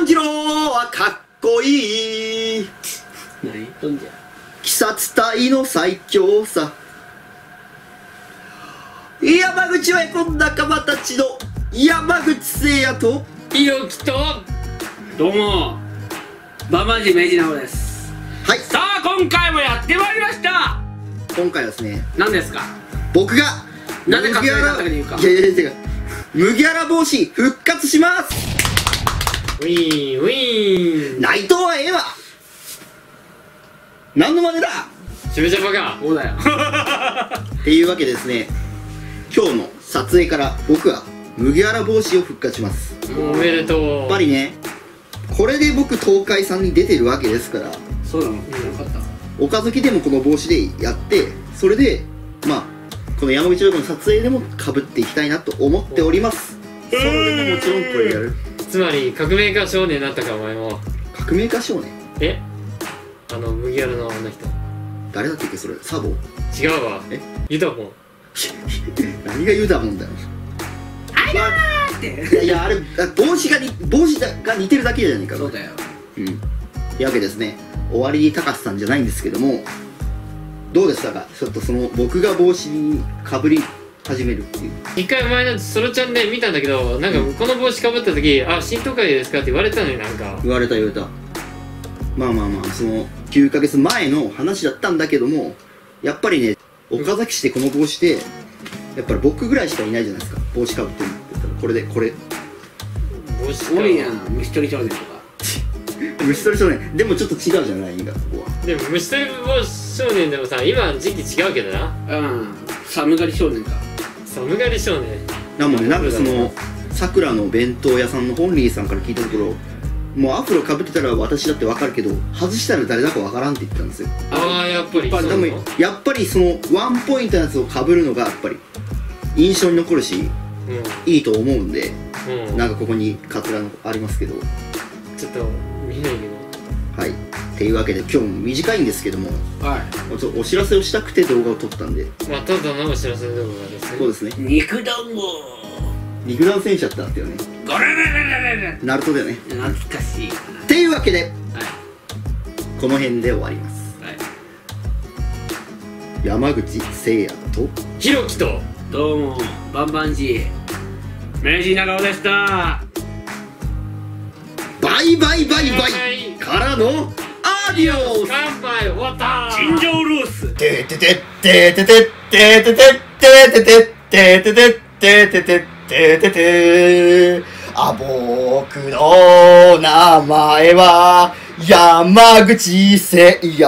次郎はかっこいい。 何どんじゃ。 鬼殺隊の最強さ。山口はこん仲間たちの山口聖也とひろきと、どうもバマジメジナオです。 はい、 さあ今回もやってまいりました。 今回はですね、 何ですか。 僕がなぜか麦わら言うか。 いや違う、麦わら帽子復活します。 ウィーンウィーン。 内藤はええわ。何の真似だ。 しめちゃバカ。そうだよ。 っていうわけでですね、今日の撮影から僕は麦わら帽子を復活します。 おめでとう。 やっぱりね、これで僕東海さんに出てるわけですから、 そうなの。よかった。 岡崎でもこの帽子でやって、それでまあこの山口ロケの撮影でもかぶっていきたいなと思っております。それでももちろんこれやる。 つまり革命家少年になったか。お前も革命家少年。 麦わらのあの人誰だったっけそれ。サボ。 違うわ。ユタボン。 何が言うたもんだよ。 あらーって。 いやあれ帽子が似てるだけじゃないか。 そうだよ。 うん。というわけですね、終わりに高須さんじゃないんですけども、どうでしたか。ちょっとその僕が帽子にかぶり始めるっていう。 一回前のソロちゃんで見たんだけど、なんかこの帽子かぶった時、あ、新東海ですかって言われたのに、なんか言われた。まあその9ヶ月前の話だったんだけども、やっぱりね、岡崎市でこの帽子でやっぱり僕ぐらいしかいないじゃないですか、帽子かぶってるって言ったら。これ帽子か。多いやん。虫取り少年とか。 虫取り少年でもちょっと違うじゃん、ラインがここは。 でも虫取り少年でもさ、今時期違うけどな。寒がり少年か。寒がり少年なもんね。なんかそのさくらの弁当屋さんのホンリーさんから聞いたところ、もうアフロかぶってたら私だって分かるけど、外したら誰だか分からんって言ってたんですよ。 ああ、やっぱりでもやっぱりそのワンポイントのやつをかぶるのがやっぱり印象に残るし、いいと思うんで、なんかここにカツラのありますけど、 ちょっと見ないけど。 はい。っていうわけで今日も短いんですけども、 はい、 お知らせをしたくて動画を撮ったんで。 まあただのお知らせ動画ですね。 そうですね。 肉団子。 肉弾戦車ってあったよね。ナルトだよね。 懐かしい。 っていうわけで、この辺で終わります。山口聖也とひろきと、どうもバンバンジー明治長尾でした。 バイバイからのアディオス。 乾杯。終わった。チンジョーロース。 てててててててててててててててて。あ、僕の名前は山口聖也。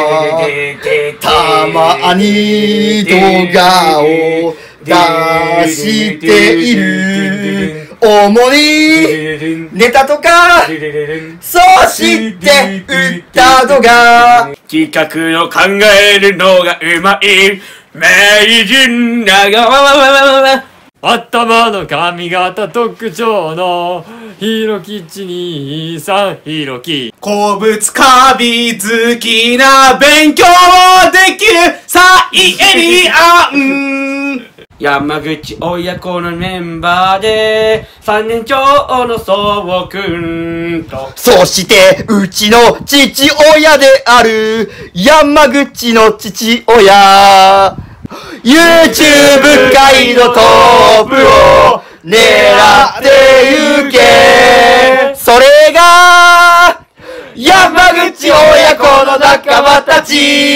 たまに動画を出している。主にネタとか、そして歌とか、 企画を考えるのがうまい名人長尾。 頭の髪型特徴のひろきち兄さん。ひろき鉱物カビ好きな勉強できるサイエリアン。山口親子のメンバーで3年長のそうくんと、 そしてうちの父親である山口の父親、 YouTube 界のトップを狙ってゆけ。それが山口親子の仲間たち。